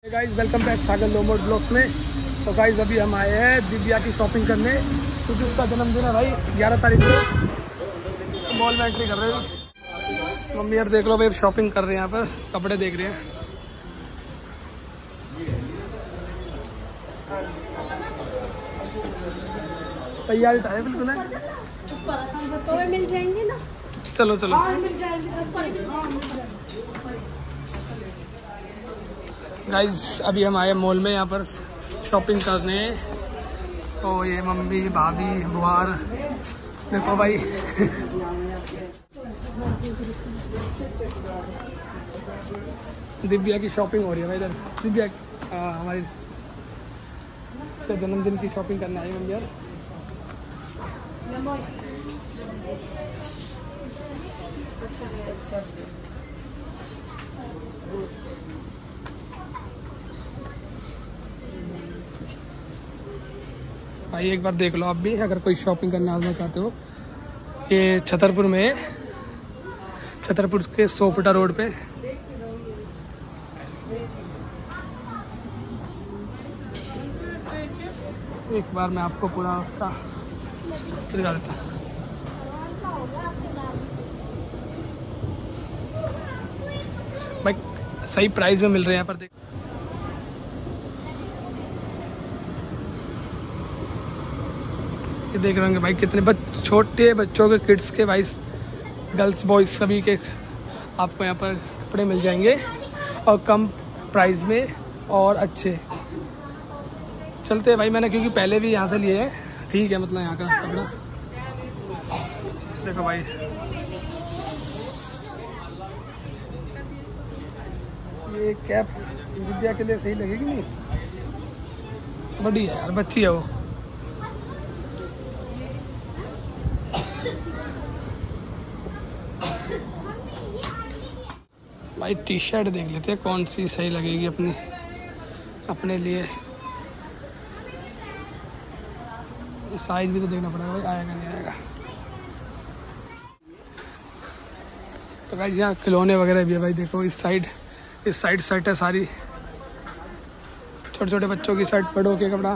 Guys welcome back Sagar Lomod blogs में। तो guys अभी हम आए हैं दिव्या की शॉपिंग करने, क्योंकि उसका जन्मदिन है भाई 11 तारीख को। मॉल में एंट्री कर रहे हैं। मम्मी यार देख लो भाई, शॉपिंग कर रहे हैं, यहाँ पर कपड़े देख रहे हैं। तैयारी है बिल्कुल है, तो मिल जाएंगे ना। चलो चलो मिल जाएंगे। गाइस अभी हम आए मॉल में यहाँ पर शॉपिंग करने। तो ये मम्मी भाभी बुआर देखो भाई दिव्या की शॉपिंग हो रही है भाई इधर। दिव्या हमारी से जन्मदिन की शॉपिंग करने आई मम्मी यार। भाई एक बार देख लो आप भी, अगर कोई शॉपिंग करने आना चाहते हो। ये छतरपुर में है, छतरपुर के 100 फुटा रोड पे। एक बार मैं आपको पूरा उसका दिखा देता हूँ। भाई सही प्राइस में मिल रहे हैं यहाँ पर। देख ये देख रहे होंगे भाई कितने छोटे बच्चों के, किड्स के, भाई गर्ल्स बॉयज़ सभी के आपको यहाँ पर कपड़े मिल जाएंगे और कम प्राइस में और अच्छे। चलते हैं भाई, मैंने क्योंकि पहले भी यहाँ से लिए हैं, ठीक है मतलब यहाँ का कपड़ा। देखो भाई ये कैप विद्या के लिए सही लगेगी नहीं, बढ़िया यार, बच्ची है वो। भाई टी शर्ट देख लेते हैं कौन सी सही लगेगी अपने लिए। साइज भी तो देखना पड़ेगा भाई, आएगा नहीं आएगा। तो गाइस यहाँ खिलौने वगैरह भी है भाई। देखो इस साइड शर्ट है सारी, छोटे छोटे बच्चों की शर्ट, बड़ों के कपड़ा।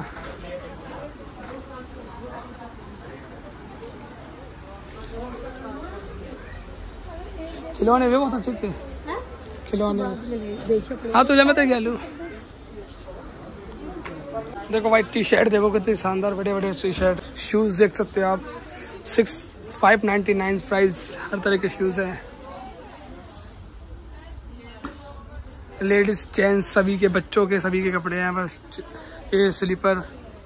खिलौने भी बहुत अच्छे अच्छे खिलौने। हाँ तो जमते क्या लूँ। देखो भाई टी शर्ट देखो कितनी शानदार, बड़े बड़े टी शर्ट। शूज़ देख सकते हो आप, 599 प्राइस, हर तरह के शूज़ हैं। लेडीज जेंट्स सभी के, बच्चों के सभी के कपड़े हैं। बस ये स्लीपर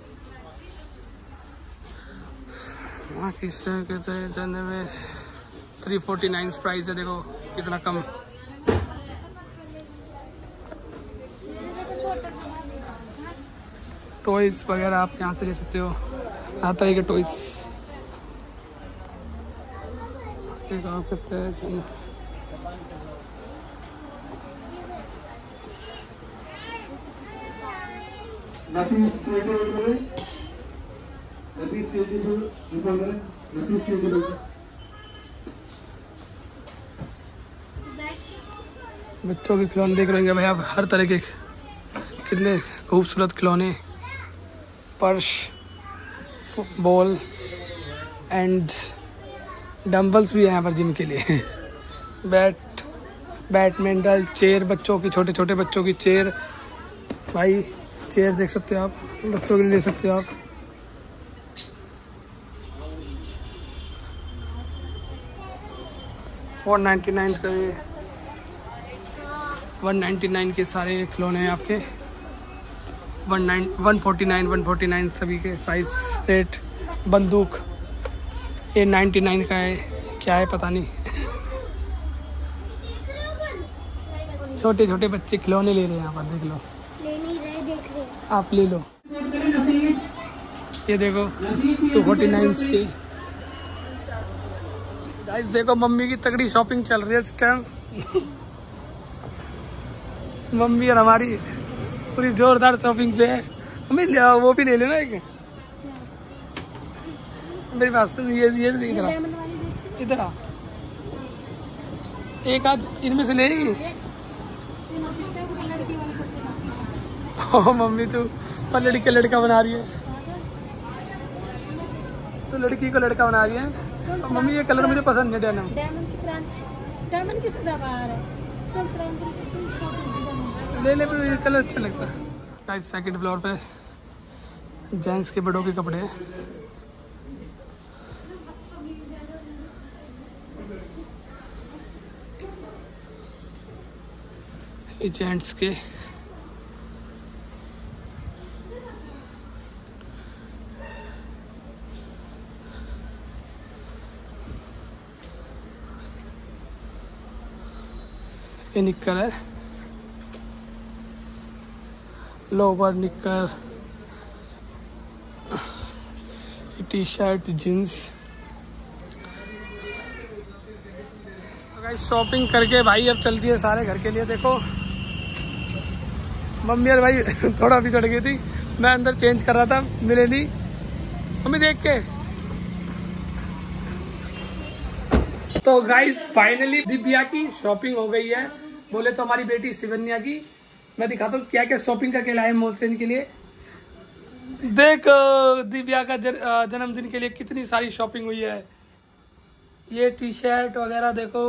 किससे कहते हैं जाने में 349 प्राइस है। देखो कितना कम। टॉयज वगैरह आप यहाँ से ले सकते हो, हर तरह के टॉयज। कहते हैं बच्चों के खिलौने देख रहे हैं भाई आप, हर तरह के कितने खूबसूरत खिलौने। पर्स, बॉल एंड डंबल्स भी हैं यहाँ पर जिम के लिए। बैडमिंटन, चेयर, बच्चों की, छोटे छोटे बच्चों की चेयर। भाई चेयर देख सकते हो आप, बच्चों के लिए ले सकते हो आप। $499 का ये 199 के सारे खिलौने हैं आपके। 149 सभी के प्राइस रेट। बंदूक ये 99 का है, क्या है पता नहीं। छोटे छोटे बच्चे खिलौने ले रहे हैं यहाँ पर, देख लो। देख रहे आप ले लो। ये देखो 249 के। गाइस देखो मम्मी की तगड़ी शॉपिंग चल रही है इस टाइम। मम्मी और हमारी पूरी जोरदार शॉपिंग पे है। मम्मी वो भी ले लेना एक मेरे पास। ये इधर आ, एक आध इनमें से लेगी। ओ मम्मी तू पलड़ी के लड़का बना रही है, तो लड़की को लड़का बना रही है। तो मम्मी ये कलर मुझे पसंद है, डेनिम। डायमंड की सदाबहार है। चल प्रांजल की शॉपिंग ले ले, पर ये कलर अच्छा लगता है। गाइस सेकंड फ्लोर पे जेंट्स के बड़ों के कपड़े हैं। ये जेंट्स के ये निक्कर है, lower knicker, T shirt jeans. Guys shopping करके भाई अब चलती है सारे घर के लिए। देखो मम्मी और भाई थोड़ा भी चढ़ गई थी, मैं अंदर चेंज कर रहा था, मिले नहीं। मम्मी देख के। तो गाइस फाइनली दिव्या की शॉपिंग हो गई है। बोले तो हमारी बेटी शिवन्या की। मैं दिखाता हूँ क्या क्या शॉपिंग करके लाए मोलसेन के लिए। देख दिव्या का जन्मदिन के लिए कितनी सारी शॉपिंग हुई है। ये टी शर्ट वगैरह देखो,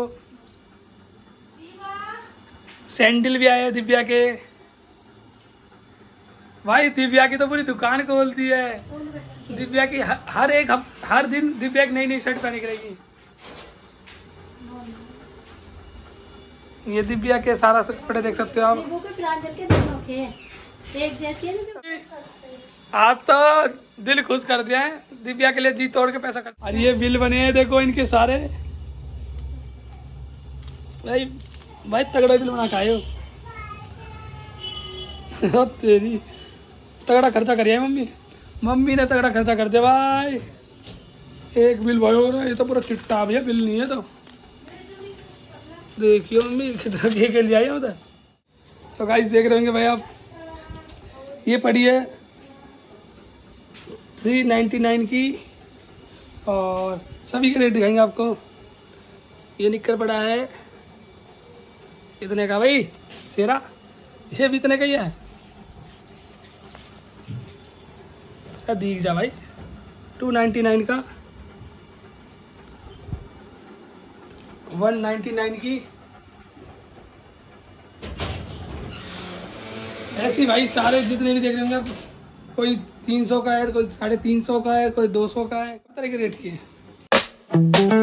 सैंडल भी आए दिव्या के। भाई दिव्या की तो पूरी दुकान खोल दी है। दिव्या की हर दिन दिव्या की नई नई शर्ट पहन के रहेगी। ये दिव्या के सारा कपड़े देख सकते हो आप। प्रांजल के दोनों के एक जैसी है जो। आप तो दिल खुश कर दिया है, दिव्या के लिए जी तोड़ के पैसा कर। और ये बिल बने हैं देखो इनके सारे। भाई तगड़ा बिल बना के आए हो। तेरी तगड़ा खर्चा करिए मम्मी ने तगड़ा खर्चा कर दिया भाई। एक बिल भाई हो रहा है, ये तो पूरा चिट्टा भैया, बिल नहीं है। तो देखियो मम्मी कितना के लिए आई है उधर। तो गाइस देख रहे होंगे भाई आप, ये पड़ी है 399 की, और सभी के रेट दिखाएंगे आपको। ये निक्कर पड़ा है कितने का भाई सेरा, इसे भी इतने का ही है। दीख जा भाई 299 का, 199 की। ऐसी भाई सारे जितने भी देख रहे होंगे आप, कोई 300 का है, कोई 350 का है, कोई 200 का है, तरह के रेट की है।